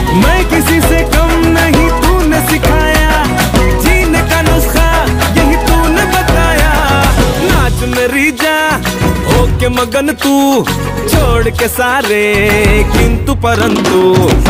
मैं किसी से कम नहीं, तूने सिखाया जीने का नुस्खा, यही तूने बताया। नाच मेरी जान होके मगन तू, छोड़ के सारे किंतु परंतु।